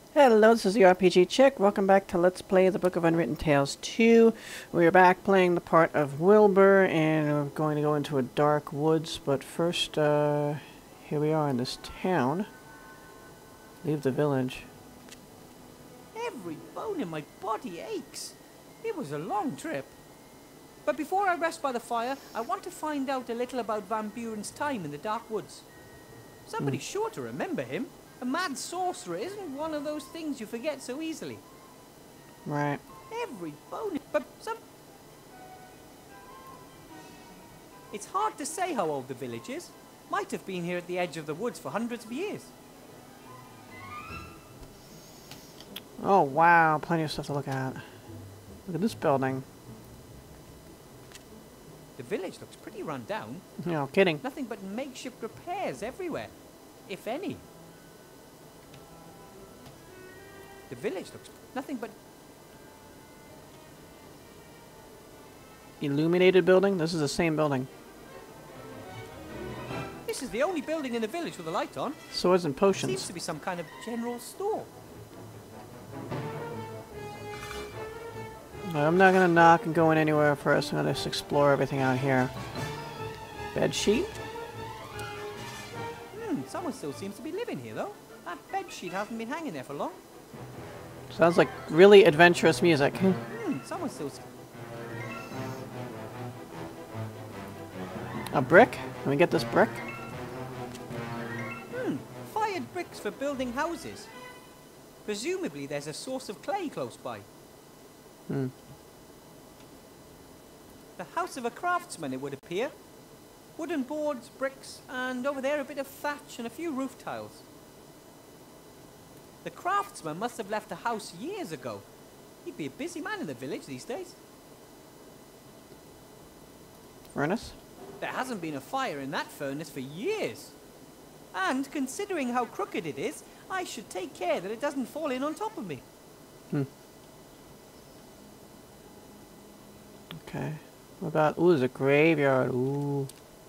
Hello, this is the RPG Chick. Welcome back to Let's Play the Book of Unwritten Tales 2. We are back playing the part of Wilbur, and we're going to go into a dark woods, but first, here we are in this town. Leave the village. Every bone in my body aches. It was a long trip. But before I rest by the fire, I want to find out a little about Van Buren's time in the dark woods. Somebody's sure to remember him. A mad sorcerer isn't one of those things you forget so easily. Right. Every bone... But some... It's hard to say how old the village is. Might have been here at the edge of the woods for hundreds of years. Oh, wow. Plenty of stuff to look at. Look at this building. The village looks pretty run down. No kidding. Nothing but makeshift repairs everywhere, if any. The village looks nothing but... Illuminated building? This is the same building. This is the only building in the village with a light on. Swords and potions. Seems to be some kind of general store. I'm not gonna knock and go in anywhere first. I'm gonna just explore everything out here. Bed sheet? Someone still seems to be living here, though. That bed sheet hasn't been hanging there for long. Sounds like really adventurous music. Someone still... A brick? Can we get this brick? Fired bricks for building houses. Presumably there's a source of clay close by. The house of a craftsman, it would appear. Wooden boards, bricks, and over there a bit of thatch and a few roof tiles. The craftsman must have left the house years ago. He'd be a busy man in the village these days. Furnace? There hasn't been a fire in that furnace for years. And considering how crooked it is, I should take care that it doesn't fall in on top of me. Okay. What about... Ooh, there's a graveyard. Ooh.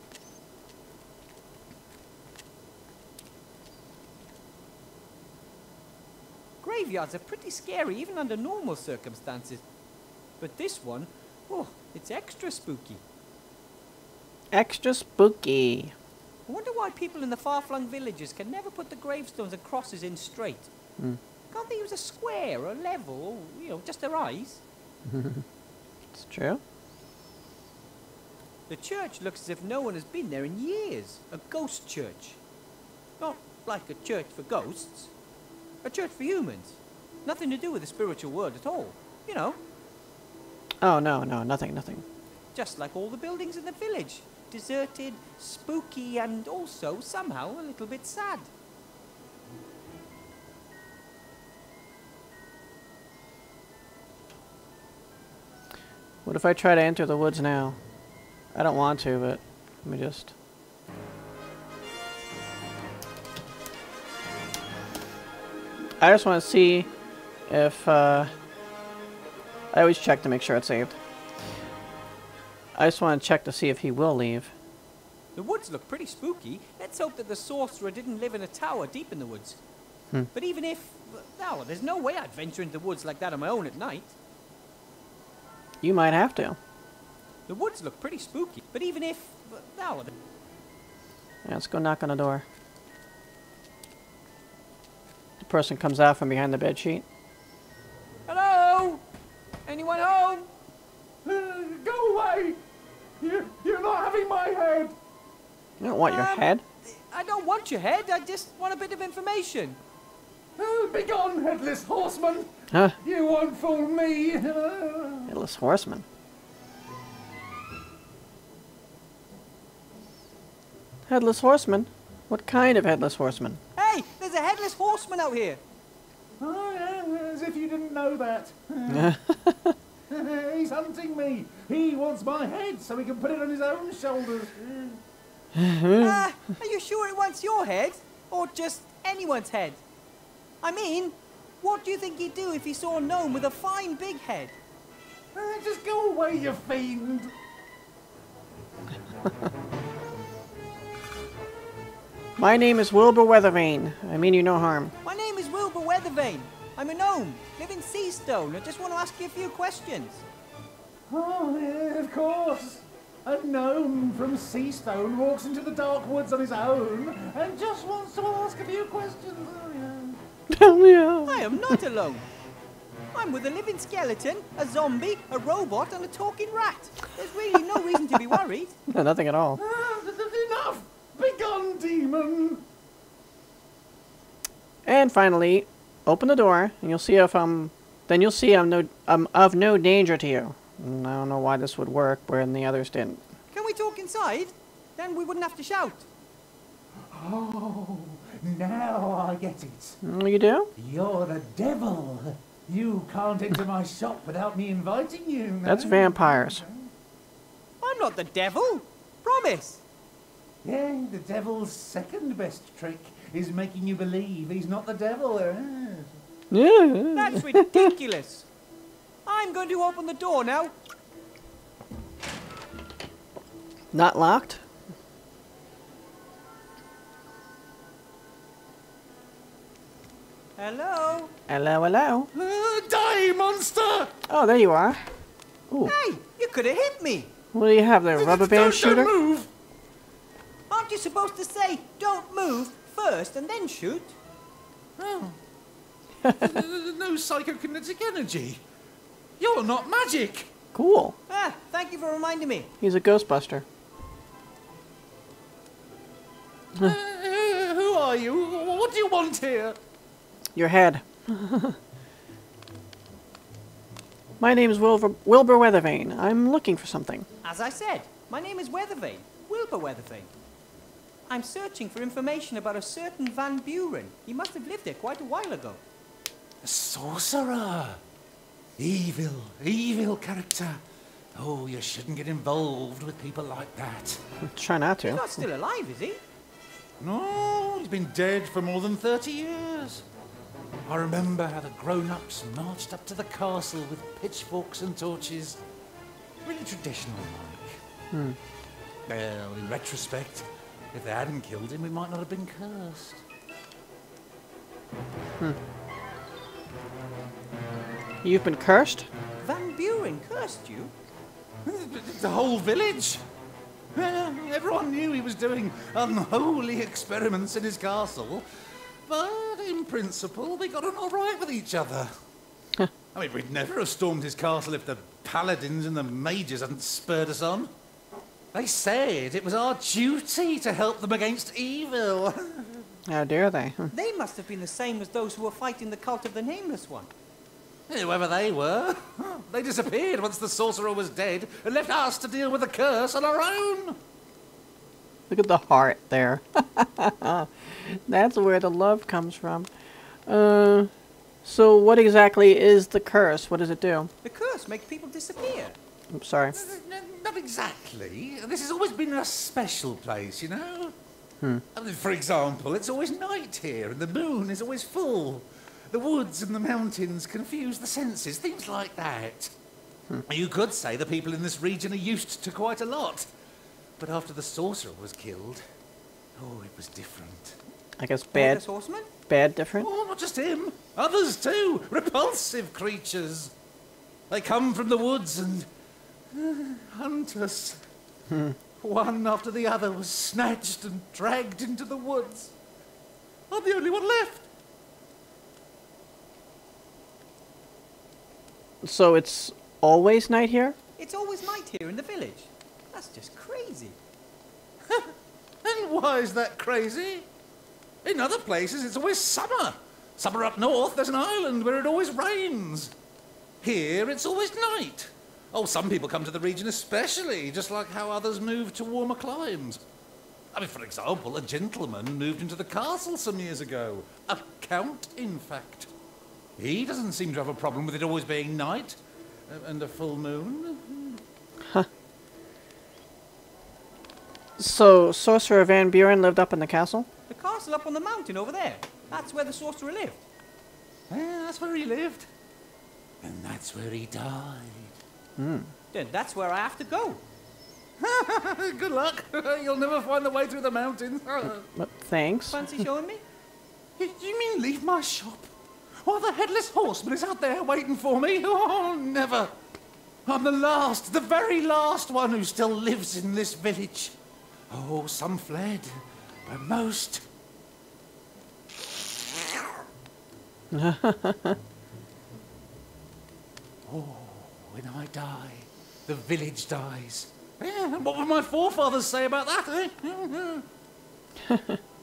Graveyards are pretty scary even under normal circumstances. But this one, oh, it's extra spooky. Extra spooky. I wonder why people in the far-flung villages can never put the gravestones and crosses in straight. Can't they use a square or level or, you know, just their eyes? It's true. The church looks as if no one has been there in years. A ghost church. Not like a church for ghosts. A church for humans. Nothing to do with the spiritual world at all. You know. Oh, no, nothing. Just like all the buildings in the village. Deserted, spooky, and also somehow a little bit sad. What if I try to enter the woods now? I don't want to, but let me just... I just want to see if, I always check to make sure it's saved. I just want to check to see if he will leave. The woods look pretty spooky. Let's hope that the sorcerer didn't live in a tower deep in the woods. But even if... No, there's no way I'd venture into the woods like that on my own at night. You might have to. The woods look pretty spooky. But even if... No, Yeah, let's go knock on the door. The person comes out from behind the bed sheet. Hello? Anyone home? Go away! You're not having my head! You don't want your head? I don't want your head. I just want a bit of information. Begone, headless horseman! Huh? You won't fool me! Headless horseman. Headless horseman? What kind of headless horseman? Hey, there's a headless horseman out here. Oh, yeah, as if you didn't know that. He's hunting me. He wants my head so he can put it on his own shoulders. Are you sure it wants your head? Or just anyone's head? I mean, what do you think he'd do if he saw a gnome with a fine big head? Just go away, you fiend. My name is Wilbur Weathervane. I mean you no harm. My name is Wilbur Weathervane. I'm a gnome, live in Seastone. I just want to ask you a few questions. Oh, yeah, of course. A gnome from Seastone walks into the dark woods on his own and just wants to ask a few questions. Oh, yeah. Oh, yeah. I am not alone. I'm with a living skeleton, a zombie, a robot, and a talking rat. There's really no reason to be worried. No, nothing at all. Enough! Begone, demon! And finally, open the door, and you'll see if then you'll see I'm of no danger to you. And I don't know why this would work, whereas the others didn't. Can we talk inside? Then we wouldn't have to shout. Oh, now I get it. Oh, you do? You're the devil. You can't enter my shop without me inviting you. No? That's vampires. I'm not the devil. Promise. Yeah, the devil's second best trick is making you believe he's not the devil. Yeah. That's ridiculous. I'm going to open the door now. Not locked? Hello? Hello, hello. Die, monster! Oh, there you are. Ooh. Hey, you could have hit me. What do you have there, rubber band shooter? Don't move! Aren't you supposed to say, don't move first and then shoot? Oh. No psychokinetic energy. You're not magic. Cool. Ah, thank you for reminding me. He's a Ghostbuster. Who are you? What do you want here? Your head. My name is Wilbur Weathervane. I'm looking for something. As I said, my name is Weathervane, Wilbur Weathervane. I'm searching for information about a certain Van Buren. He must have lived there quite a while ago. A sorcerer. Evil character. Oh, you shouldn't get involved with people like that. Try not He's to. not still alive, is he? No, he's been dead for more than 30 years. I remember how the grown-ups marched up to the castle with pitchforks and torches. Really traditional, like. Well, in retrospect, if they hadn't killed him, we might not have been cursed. You've been cursed? Van Buren cursed you? The whole village. Everyone knew he was doing unholy experiments in his castle, but in principle, we got on all right with each other. I mean, we'd never have stormed his castle if the paladins and the mages hadn't spurred us on. They said it was our duty to help them against evil. How dare they? They must have been the same as those who were fighting the cult of the Nameless One. Whoever they were, they disappeared once the sorcerer was dead and left us to deal with the curse on our own. Look at the heart there. That's where the love comes from. So what exactly is the curse? What does it do? The curse makes people disappear. I'm sorry. Not exactly. This has always been a special place, you know? I mean, for example, it's always night here and the moon is always full. The woods and the mountains confuse the senses, things like that. You could say the people in this region are used to quite a lot. But after the sorcerer was killed, oh, it was different. I guess Headless Horseman? bad different? Oh, not just him. Others too. Repulsive creatures. They come from the woods and hunt us. One after the other was snatched and dragged into the woods. I'm the only one left. So it's always night here? It's always night here in the village. That's just crazy. And why is that crazy? In other places, it's always summer. Summer up north, there's an island where it always rains. Here, it's always night. Oh, some people come to the region especially, just like how others move to warmer climes. I mean, for example, a gentleman moved into the castle some years ago. A count, in fact. He doesn't seem to have a problem with it always being night and a full moon. So Sorcerer Van Buren lived up in the castle? The castle up on the mountain over there. That's where the sorcerer lived. Yeah, that's where he lived. And that's where he died. Then that's where I have to go. Good luck. You'll never find the way through the mountains. Thanks. Fancy showing me? You mean leave my shop? While the headless horseman is out there waiting for me? Oh, never. I'm the last, the very last one who still lives in this village. Oh, some fled, but most... Oh, when I die, the village dies. Yeah, what would my forefathers say about that, eh?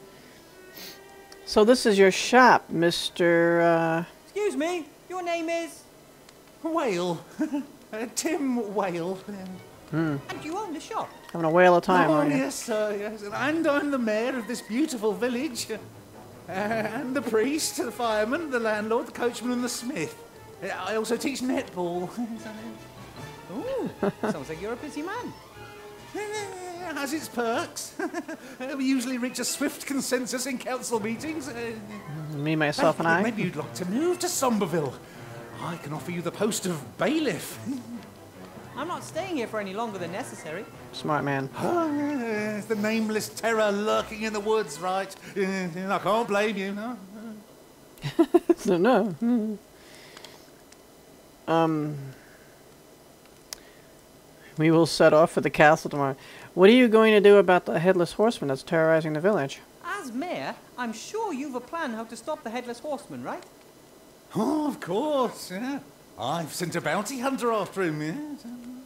So this is your shop, Mr. Excuse me, your name is? Whale. Tim Whale. And you own the shop? Having a whale of time, Oh, aren't you? yes, sir, yes. And I'm the mayor of this beautiful village. And the priest, the fireman, the landlord, the coachman and the smith. I also teach netball. Ooh, sounds like you're a busy man. Has its perks. We usually reach a swift consensus in council meetings. Me, myself, and I. Maybe you'd like to move to Somberville. I can offer you the post of bailiff. I'm not staying here for any longer than necessary. Smart man. The nameless terror lurking in the woods, right? I can't blame you, no? No. We will set off for the castle tomorrow. What are you going to do about the headless horseman that's terrorizing the village? As mayor, I'm sure you've a plan how to stop the headless horseman, right? Oh, of course, yeah. I've sent a bounty hunter after him, yes.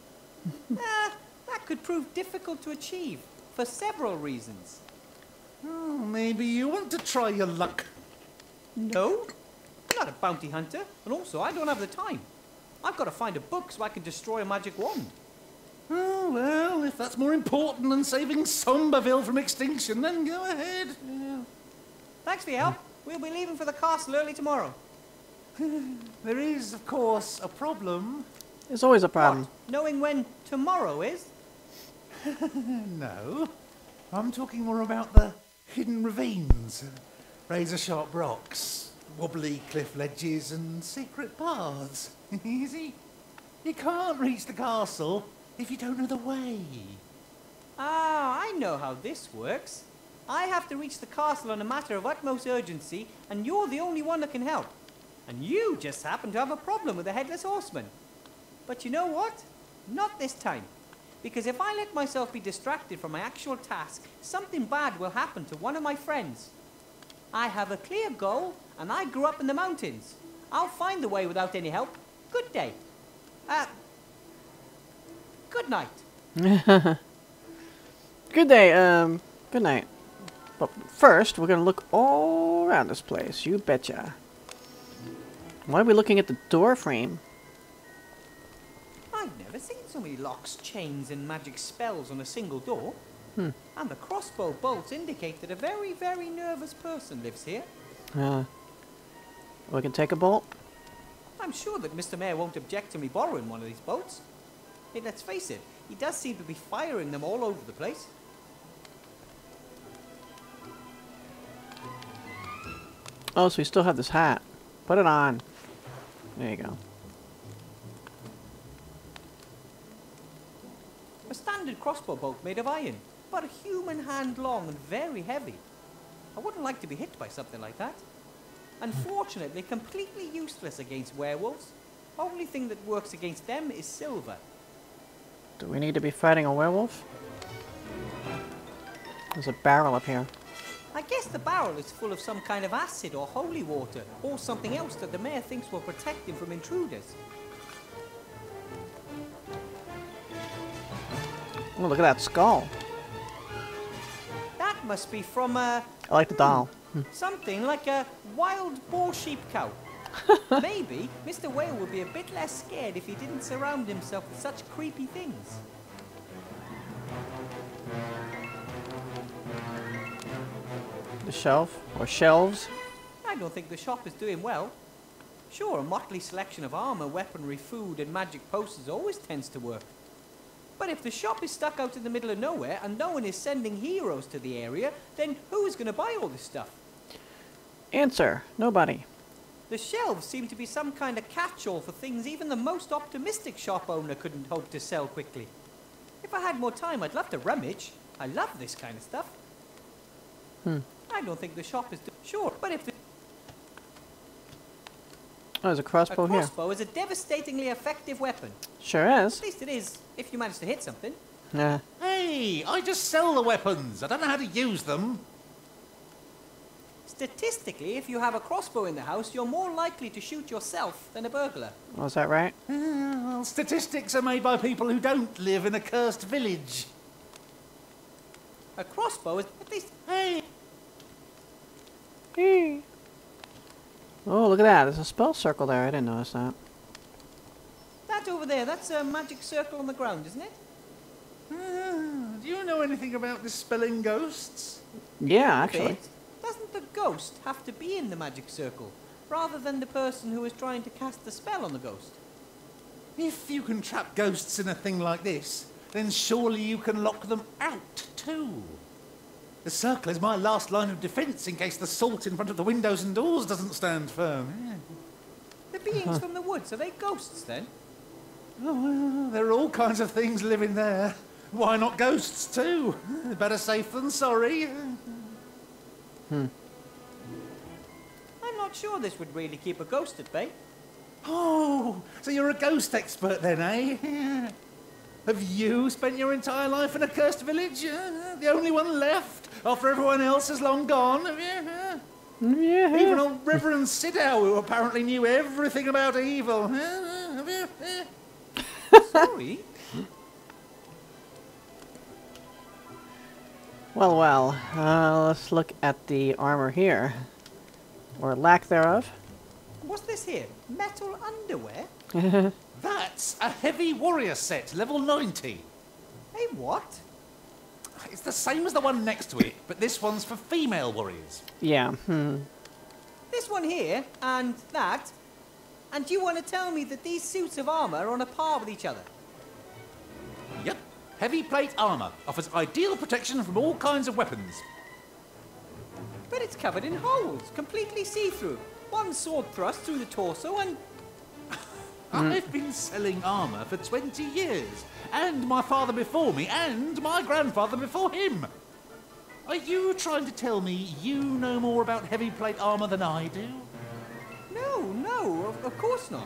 That could prove difficult to achieve, for several reasons. Oh, maybe you want to try your luck. No, I'm not a bounty hunter, and also I don't have the time. I've got to find a book so I can destroy a magic wand. Oh, well, if that's more important than saving Somberville from extinction, then go ahead. Yeah. Thanks for your help. We'll be leaving for the castle early tomorrow. There is, of course, a problem. There's always a problem. What? Knowing when tomorrow is? No, I'm talking more about the hidden ravines, razor-sharp rocks, wobbly cliff ledges, and secret paths. Easy. You can't reach the castle if you don't know the way. Ah, I know how this works. I have to reach the castle on a matter of utmost urgency, and you're the only one that can help. And you just happen to have a problem with the headless horseman. But you know what? Not this time. Because if I let myself be distracted from my actual task, something bad will happen to one of my friends. I have a clear goal, and I grew up in the mountains. I'll find the way without any help. Good day. Good night. Good day, good night. But first, we're gonna look all around this place, you betcha. Why are we looking at the door frame? I've never seen so many locks, chains, and magic spells on a single door. And the crossbow bolts indicate that a very, very nervous person lives here. We can take a bolt? I'm sure that Mr. Mayor won't object to me borrowing one of these bolts. Hey, let's face it, he does seem to be firing them all over the place. Oh, so we still have this hat. Put it on. There you go. A standard crossbow bolt made of iron, about a human hand long and very heavy. I wouldn't like to be hit by something like that. Unfortunately, completely useless against werewolves. Only thing that works against them is silver. Do we need to be fighting a werewolf? There's a barrel up here. I guess the barrel is full of some kind of acid or holy water, or something else that the mayor thinks will protect him from intruders. Oh, look at that skull. That must be from I like the doll. something like a wild boar sheep cow. Maybe Mr. Whale would be a bit less scared if he didn't surround himself with such creepy things. The shelf? Or shelves? I don't think the shop is doing well. Sure, a motley selection of armor, weaponry, food, and magic posters always tends to work. But if the shop is stuck out in the middle of nowhere and no one is sending heroes to the area, then who is going to buy all this stuff? Answer. Nobody. The shelves seem to be some kind of catch-all for things even the most optimistic shop owner couldn't hope to sell quickly. If I had more time, I'd love to rummage. I love this kind of stuff. I don't think the shop is... Sure, but if the... Oh, there's a A crossbow here. crossbow is a devastatingly effective weapon. Sure is. At least it is, if you manage to hit something. Yeah. Hey, I just sell the weapons. I don't know how to use them. Statistically, if you have a crossbow in the house, you're more likely to shoot yourself than a burglar. Was that right? Well, statistics are made by people who don't live in a cursed village. A crossbow is at least... Hey, Oh, look at that. There's a spell circle there. I didn't notice that. That over there, that's a magic circle on the ground, isn't it? do you know anything about dispelling ghosts? Yeah, actually. Bit. Doesn't the ghost have to be in the magic circle, rather than the person who is trying to cast the spell on the ghost? If you can trap ghosts in a thing like this, then surely you can lock them out too. The circle is my last line of defence in case the salt in front of the windows and doors doesn't stand firm. The beings from the woods, are they ghosts then? Oh, well, there are all kinds of things living there. Why not ghosts too? Better safe than sorry. I'm not sure this would really keep a ghost at bay. Oh, so you're a ghost expert then, eh? Have you spent your entire life in a cursed village? The only one left after everyone else has long gone? Have you? Yeah. Even old Reverend Sidow, who apparently knew everything about evil. Have you? Sorry? Well, well. Let's look at the armor here. Or lack thereof. What's this here? Metal underwear? That's a heavy warrior set, level 90. Hey, what? It's the same as the one next to it, but this one's for female warriors. Yeah. This one here, and that. And you want to tell me that these suits of armour are on a par with each other? Yep. Heavy plate armour offers ideal protection from all kinds of weapons. But it's covered in holes, completely see-through. One sword thrust through the torso and... I've been selling armour for 20 years, and my father before me, and my grandfather before him. Are you trying to tell me you know more about heavy plate armour than I do? No, of course not.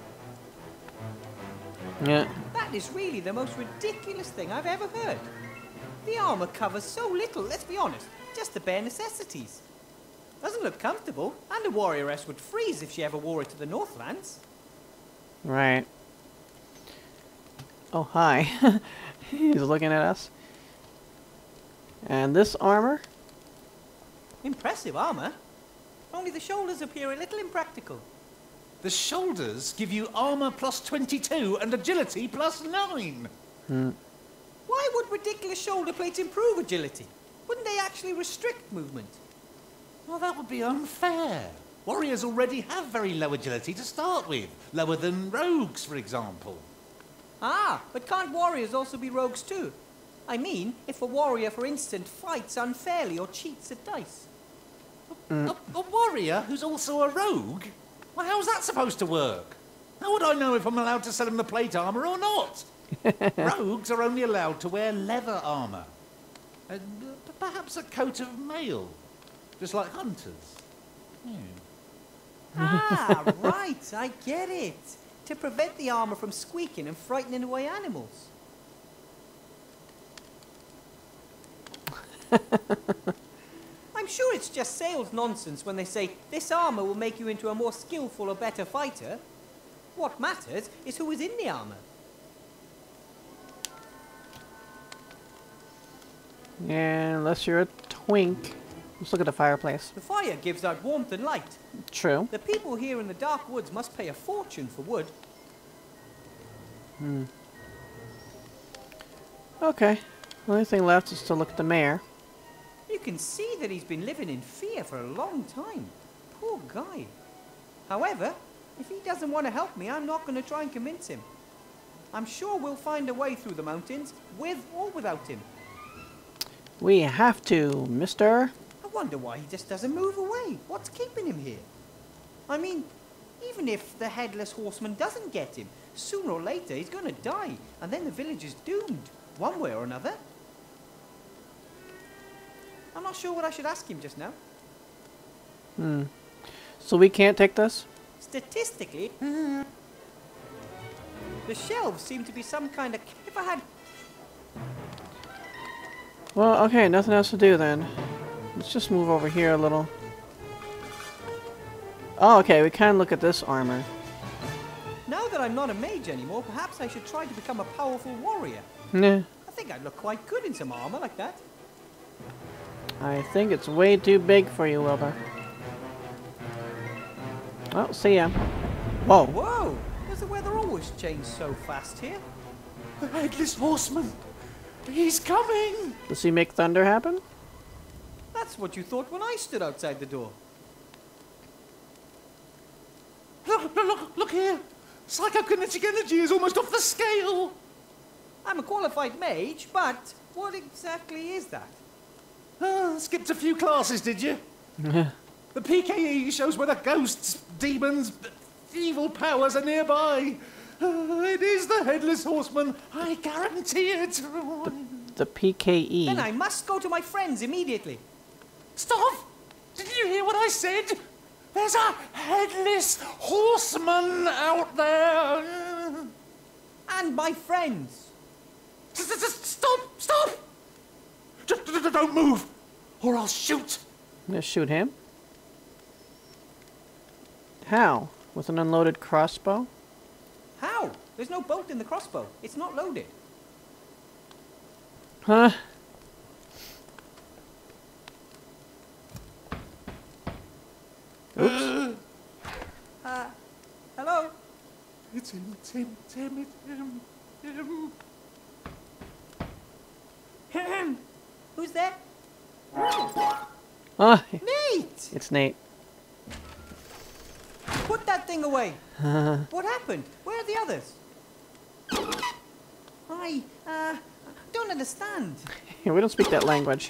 Yeah. That is really the most ridiculous thing I've ever heard. The armour covers so little, let's be honest, just the bare necessities. Doesn't look comfortable, and a warrioress would freeze if she ever wore it to the Northlands. Right. Oh, hi. He's looking at us. And this armor? Impressive armour. Only the shoulders appear a little impractical. The shoulders give you armour plus 22 and agility plus 9. Why would ridiculous shoulder plates improve agility? Wouldn't they actually restrict movement? Well, that would be unfair. Warriors already have very low agility to start with. Lower than rogues, for example. Ah, but can't warriors also be rogues too? I mean, if a warrior, for instance, fights unfairly or cheats at dice. A warrior who's also a rogue? Well, how's that supposed to work? How would I know if I'm allowed to sell him the plate armour or not? Rogues are only allowed to wear leather armour. And perhaps a coat of mail. Just like hunters. Ah, right, I get it. To prevent the armour from squeaking and frightening away animals. I'm sure it's just sales nonsense when they say this armour will make you into a more skillful or better fighter. What matters is who is in the armour. Yeah, unless you're a twink. Let's look at the fireplace. The fire gives out warmth and light. True. The people here in the dark woods must pay a fortune for wood. Okay. The only thing left is to look at the mayor. You can see that he's been living in fear for a long time. Poor guy. However, if he doesn't want to help me, I'm not going to try and convince him. I'm sure we'll find a way through the mountains, with or without him. We have to, mister. I wonder why he just doesn't move away. What's keeping him here? I mean, even if the headless horseman doesn't get him, sooner or later he's going to die, and then the village is doomed, one way or another. I'm not sure what I should ask him just now. So we can't take this? Statistically, the shelves seem to be some kind of... If I had... Well, okay, nothing else to do then. Let's just move over here a little. Oh, okay, we can look at this armor. Now that I'm not a mage anymore, perhaps I should try to become a powerful warrior. Nah, I think I'd look quite good in some armor like that. I think it's way too big for you, Wilbur. Well, see ya. Whoa. Whoa! Does the weather always change so fast here? The Headless Horseman! He's coming! Does he make thunder happen? That's what you thought when I stood outside the door. Look here! Psychokinetic energy is almost off the scale! I'm a qualified mage, but what exactly is that? Skipped a few classes, did you? The PKE shows whether ghosts, demons, evil powers are nearby. It is the Headless Horseman, I guarantee it. The PKE. Then I must go to my friends immediately. Stop! Did you hear what I said? There's a Headless Horseman out there. And my friends. Stop! Stop! Don't move, or I'll shoot. I'm gonna shoot him. How? With an unloaded crossbow? How? There's no bolt in the crossbow. It's not loaded. Huh? Oops. Hello? It's him, it's him, it's him, it's him. Who's there? Ah, Nate! it's Nate. Put that thing away. What happened? Where are the others? I don't understand. We don't speak that language.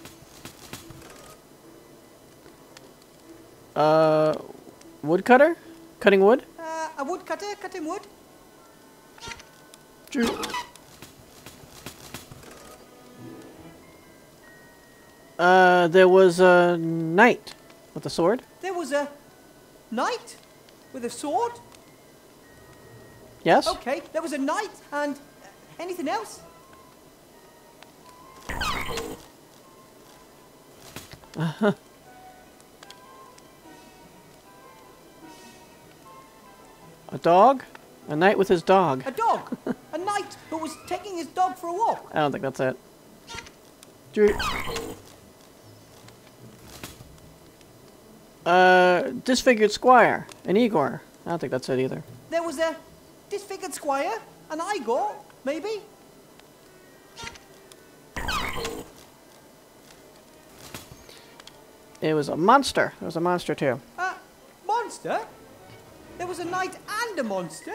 Woodcutter? Cutting wood? A woodcutter cutting wood? True. There was a knight with a sword. There was a knight with a sword? Yes? Okay, there was a knight and anything else? A dog? A knight with his dog. A dog. A knight who was taking his dog for a walk. I don't think that's it. Drew. Disfigured squire. An Igor. I don't think that's it either. There was a disfigured squire, an Igor, maybe? It was a monster. There was a monster too. A monster? There was a knight and a monster?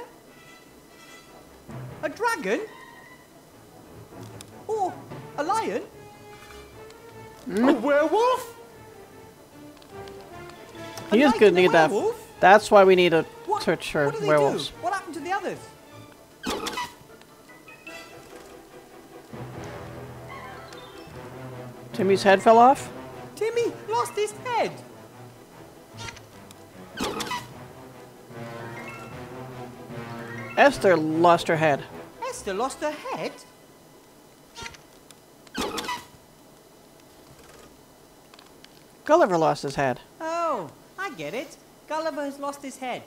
A dragon? Or a lion? A werewolf? He is knight good and to a need that. werewolf? That's why we need a What, search for what do they werewolves. do? What happened to the others? Timmy's head fell off? Timmy lost his head. Esther lost her head. Esther lost her head? Gulliver lost his head. Oh, I get it. Gulliver has lost his head.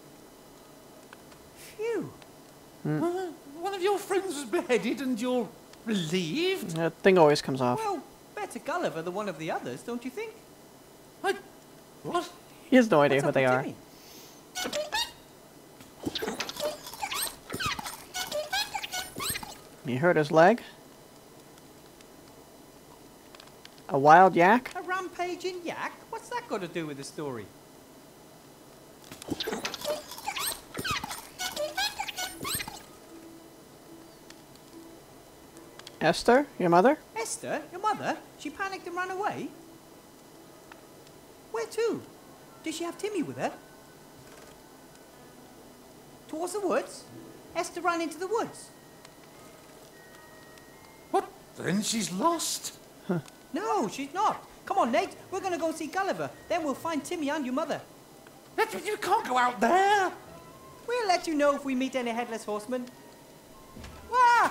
Phew. One of your friends was beheaded and you're relieved? That thing always comes off. Well, better Gulliver than one of the others, don't you think? What? He has no idea What's what up they with are. Timmy? He hurt his leg. A wild yak? A rampaging yak? What's that got to do with the story? Esther, your mother? Esther, your mother? She panicked and ran away? Where to? Did she have Timmy with her? Towards the woods? Esther ran into the woods. What? Then she's lost? No, she's not. Come on, Nate. We're going to go see Gulliver. Then we'll find Timmy and your mother. You can't go out there. We'll let you know if we meet any headless horsemen. Ah!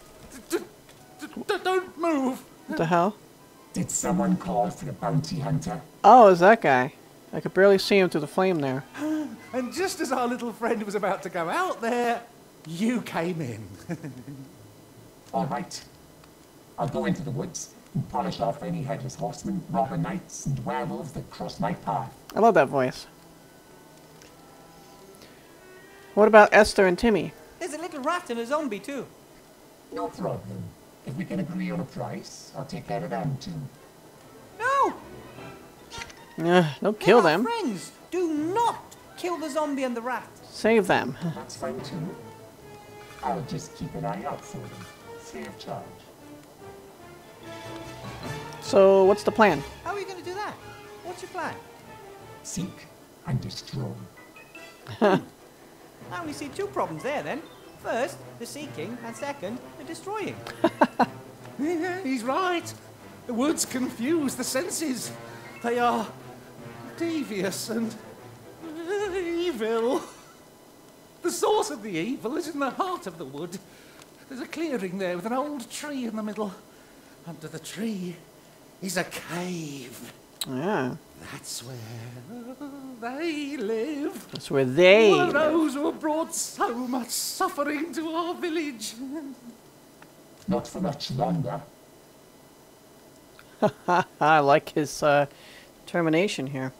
Don't move. What the hell? Did someone call for the bounty hunter? Oh, it's that guy. I could barely see him through the flame there. And just as our little friend was about to go out there, you came in. All right. I'll go into the woods and polish off any headless horsemen, robber knights, and werewolves that cross my path. I love that voice. What about Esther and Timmy? There's a little rat and a zombie too. No problem. If we can agree on a price, I'll take care of them too. No! Don't kill They're our them. friends. Do not kill the zombie and the rat. Save them. That's fine too. I'll just keep an eye out for them, free of charge. So, what's the plan? How are you going to do that? What's your plan? Seek and destroy. I only see two problems there then. First, the seeking, and second, the destroying. Yeah, he's right. The woods confuse the senses. They are devious and evil. The source of the evil is in the heart of the wood. There's a clearing there with an old tree in the middle. Under the tree is a cave. Yeah. That's where they live. That's where they... All those who have brought so much suffering to our village. Not for much longer. I like his determination here.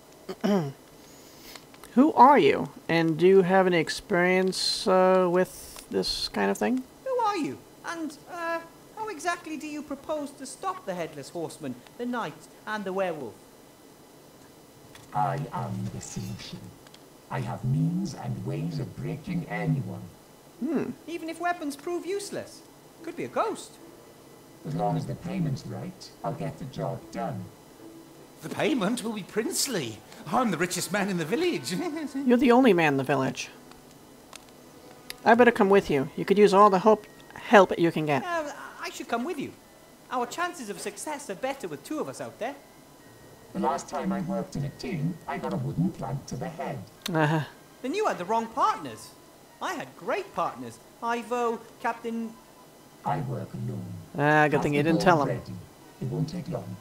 Who are you? And do you have any experience with this kind of thing? Who are you? And how exactly do you propose to stop the headless horseman, the knight, and the werewolf? I am the solution. I have means and ways of breaking anyone. Even if weapons prove useless. Could be a ghost. As long as the payment's right, I'll get the job done. The payment will be princely. I'm the richest man in the village. You're the only man in the village. I better come with you. You could use all the help you can get. I should come with you. Our chances of success are better with two of us out there. The last time I worked in a team, I got a wooden plank to the head. Then you had the wrong partners. I had great partners. Ivo, Captain... I work alone. Good Have thing the you didn't ball tell him. ready. It won't take long.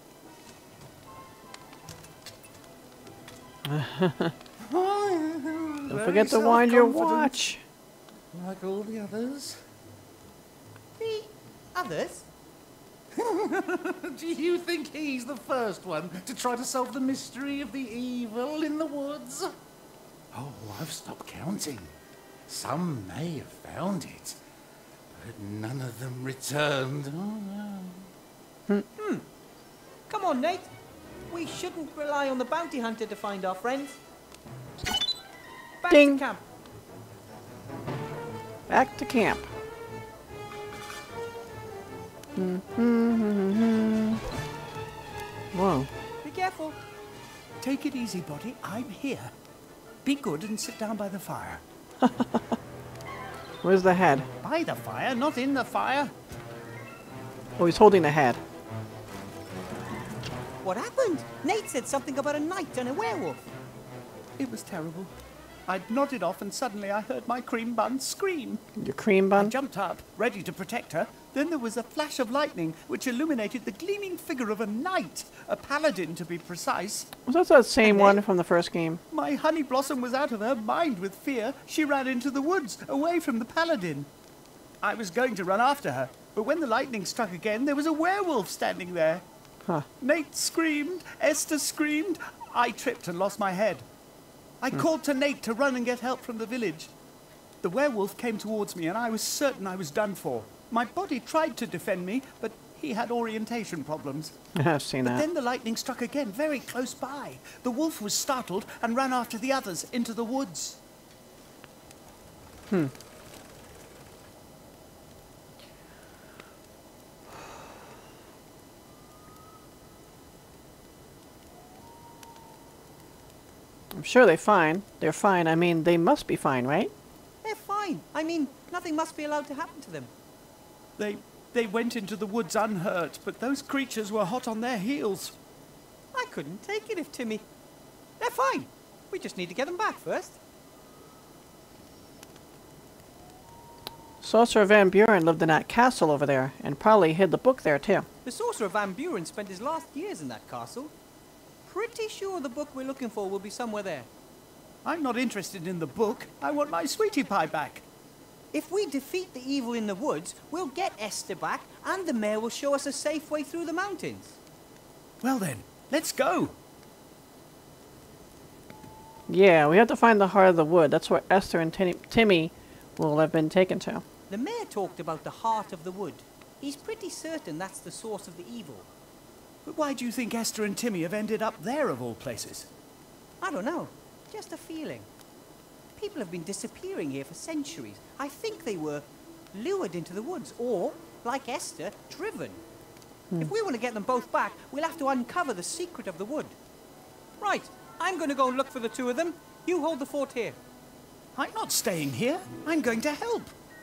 Don't forget to wind your watch. Like all the others. The others? Do you think he's the first one to try to solve the mystery of the evil in the woods? Oh, I've stopped counting. Some may have found it, but none of them returned. Oh, no. Come on, Nate. We shouldn't rely on the bounty hunter to find our friends. Back Ding. to camp. Back to camp. Whoa. Be careful. Take it easy, buddy. I'm here. Be good and sit down by the fire. Where's the head? By the fire, not in the fire. Oh, he's holding the head. What happened? Nate said something about a knight and a werewolf. It was terrible. I'd nodded off and suddenly I heard my cream bun scream. Your cream I bun? jumped up, ready to protect her. Then there was a flash of lightning which illuminated the gleaming figure of a knight, a paladin to be precise. Was that the same one from the first game? My honey blossom was out of her mind with fear. She ran into the woods, away from the paladin. I was going to run after her, but when the lightning struck again, there was a werewolf standing there. Huh. Nate screamed, Esther screamed. I tripped and lost my head. I called to Nate to run and get help from the village. The werewolf came towards me and I was certain I was done for. My body tried to defend me, but he had orientation problems. I've seen But that. then the lightning struck again, very close by. The wolf was startled and ran after the others into the woods. I'm sure they're fine. They're fine. I mean, they must be fine, right? They're fine. I mean, nothing must be allowed to happen to them. They went into the woods unhurt, but those creatures were hot on their heels. I couldn't take it if Timmy... They're fine. We just need to get them back first. Sorcerer Van Buren lived in that castle over there, and probably hid the book there too. The Sorcerer Van Buren spent his last years in that castle. Pretty sure the book we're looking for will be somewhere there. I'm not interested in the book. I want my sweetie pie back. If we defeat the evil in the woods, we'll get Esther back, and the mayor will show us a safe way through the mountains. Well then, let's go. Yeah, we have to find the heart of the wood. That's where Esther and Timmy will have been taken to. The mayor talked about the heart of the wood. He's pretty certain that's the source of the evil. But why do you think Esther and Timmy have ended up there of all places? I don't know. Just a feeling. People have been disappearing here for centuries. I think they were lured into the woods, or, like Esther, driven. If we want to get them both back, we'll have to uncover the secret of the wood. Right, I'm going to go and look for the two of them. You hold the fort here. I'm not staying here. I'm going to help.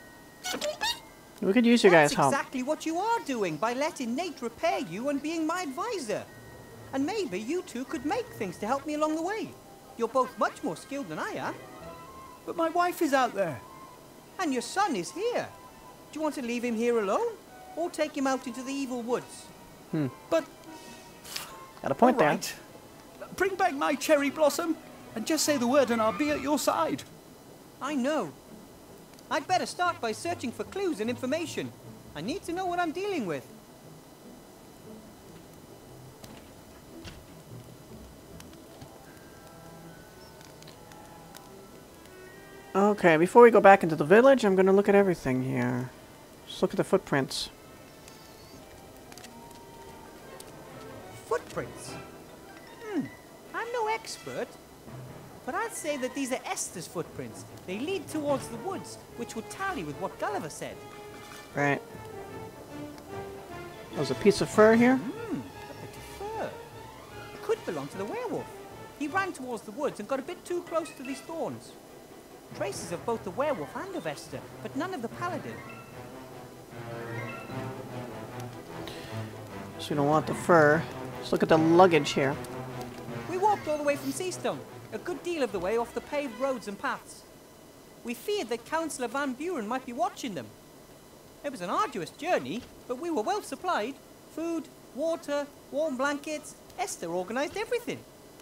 We could use your guys' That's help. exactly what you are doing by letting Nate repair you and being my advisor. And maybe you two could make things to help me along the way. You're both much more skilled than I am. But my wife is out there. And your son is here. Do you want to leave him here alone? Or take him out into the evil woods? But Got a point all there. right. Bring back my cherry blossom and just say the word and I'll be at your side. I know. I'd better start by searching for clues and information. I need to know what I'm dealing with. Okay, before we go back into the village, I'm going to look at everything here. Just look at the footprints. Footprints? I'm no expert, but I'd say that these are Esther's footprints. They lead towards the woods, which would tally with what Gulliver said. Right. There's a piece of fur here. A bit of fur. It could belong to the werewolf. He ran towards the woods and got a bit too close to these thorns. Traces of both the werewolf and of Esther, but none of the paladin. So we don't want the fur. Let's look at the luggage here. We walked all the way from Seastone, a good deal of the way off the paved roads and paths. We feared that Councillor Van Buren might be watching them. It was an arduous journey, but we were well supplied. Food, water, warm blankets. Esther organised everything.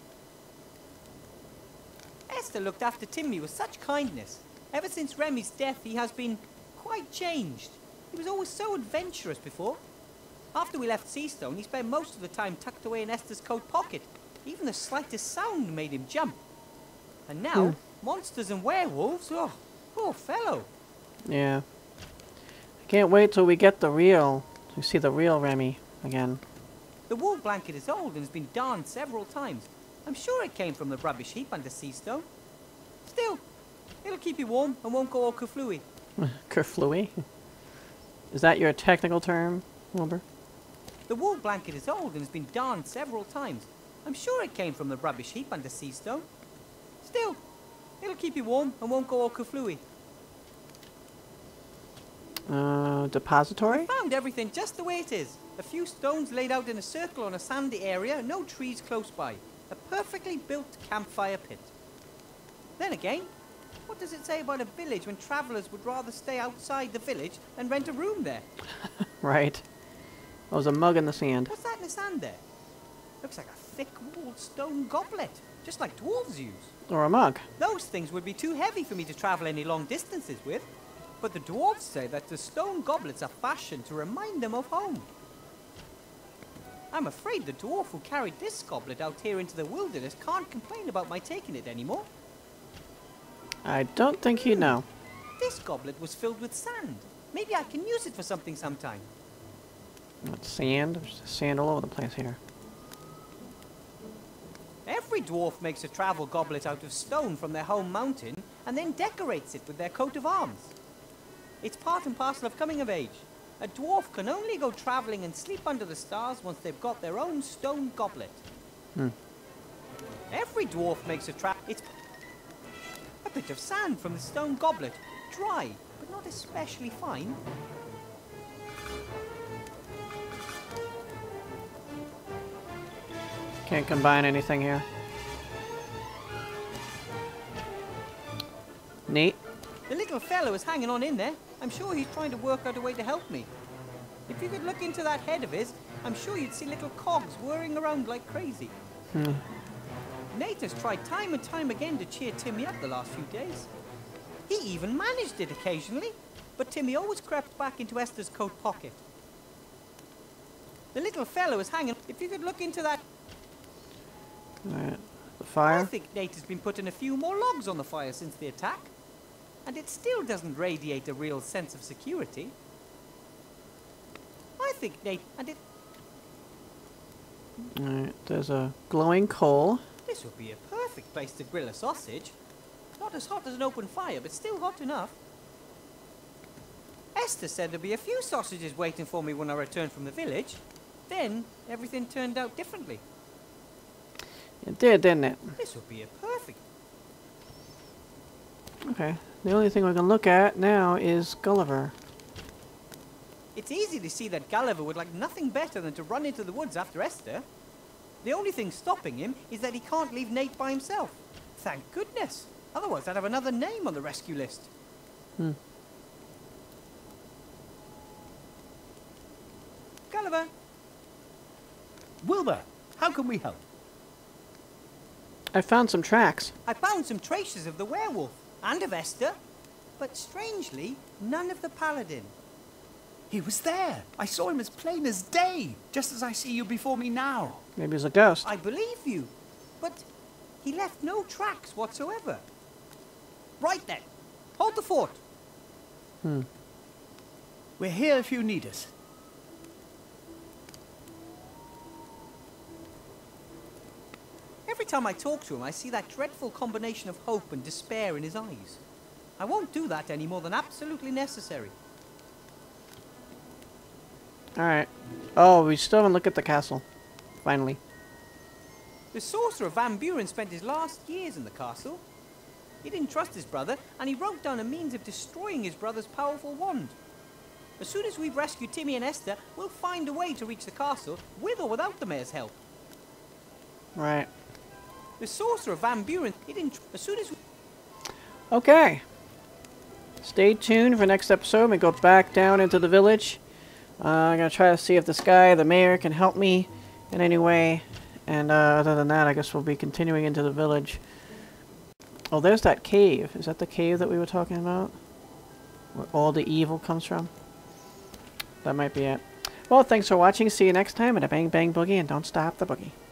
Esther looked after Timmy with such kindness. Ever since Remy's death, he has been quite changed. He was always so adventurous before. After we left Seastone, he spent most of the time tucked away in Esther's coat pocket. Even the slightest sound made him jump. And now, monsters and werewolves, oh, poor fellow. Yeah. I can't wait till we get the real, to see the real Remy again. The wool blanket is old and has been darned several times. I'm sure it came from the rubbish heap under Seastone. Still, it'll keep you warm and won't go all kerflooey. Kerflooey? Is that your technical term, Wilbur? The wool blanket is old and has been darned several times. I'm sure it came from the rubbish heap under Seastone. Still, it'll keep you warm and won't go all kerflooey. Depository? Found everything just the way it is. A few stones laid out in a circle on a sandy area, no trees close by. A perfectly built campfire pit. Then again, what does it say about a village when travellers would rather stay outside the village than rent a room there? Right. There was a mug in the sand. What's that in the sand there? Looks like a thick-walled stone goblet, just like dwarves use. Or a mug. Those things would be too heavy for me to travel any long distances with. But the dwarves say that the stone goblets are fashioned to remind them of home. I'm afraid the dwarf who carried this goblet out here into the wilderness can't complain about my taking it anymore. I don't think he'd know. This goblet was filled with sand. Maybe I can use it for something sometime. What, sand? There's sand all over the place here. Every dwarf makes a travel goblet out of stone from their home mountain and then decorates it with their coat of arms. It's part and parcel of coming of age. A dwarf can only go travelling and sleep under the stars once they've got their own stone goblet. Every dwarf makes it's a bit of sand from the stone goblet. Dry, but not especially fine. Can't combine anything here. Nate? The little fellow is hanging on in there. I'm sure he's trying to work out a way to help me. If you could look into that head of his, I'm sure you'd see little cogs whirring around like crazy. Nate has tried time and time again to cheer Timmy up the last few days. He even managed it occasionally, but Timmy always crept back into Esther's coat pocket. The little fellow is hanging. If you could look into that... Alright. The fire? I think Nate has been putting a few more logs on the fire since the attack. And it still doesn't radiate a real sense of security. I think Nate... and it... Alright, there's a glowing coal. This would be a perfect place to grill a sausage. Not as hot as an open fire, but still hot enough. Esther said there'd be a few sausages waiting for me when I returned from the village. Then, everything turned out differently. It did, didn't it? This would be a perfect... Okay. The only thing we can look at now is Gulliver. It's easy to see that Gulliver would like nothing better than to run into the woods after Esther. The only thing stopping him is that he can't leave Nate by himself. Thank goodness. Otherwise, I'd have another name on the rescue list. Gulliver. Wilbur, how can we help? I found some tracks. I found some traces of the werewolf and of Esther, but strangely, none of the paladin. He was there. I saw him as plain as day, just as I see you before me now. Maybe it's a ghost. I believe you, but he left no tracks whatsoever. Right then, hold the fort. We're here if you need us. Every time I talk to him, I see that dreadful combination of hope and despair in his eyes. I won't do that any more than absolutely necessary. Alright. Oh, we still haven't looked at the castle. Finally. The sorcerer Van Buren spent his last years in the castle. He didn't trust his brother, and he wrote down a means of destroying his brother's powerful wand. As soon as we've rescued Timmy and Esther, we'll find a way to reach the castle, with or without the mayor's help. Right. The sorcerer Van Buren, he didn't... As soon as we... Okay. Stay tuned for next episode. We go back down into the village. I'm going to try to see if this guy, the mayor, can help me in any way. And other than that, I guess we'll be continuing into the village. Oh, there's that cave. Is that the cave that we were talking about? Where all the evil comes from? That might be it. Well, thanks for watching. See you next time at a Bang Bang Boogie, and don't stop the boogie.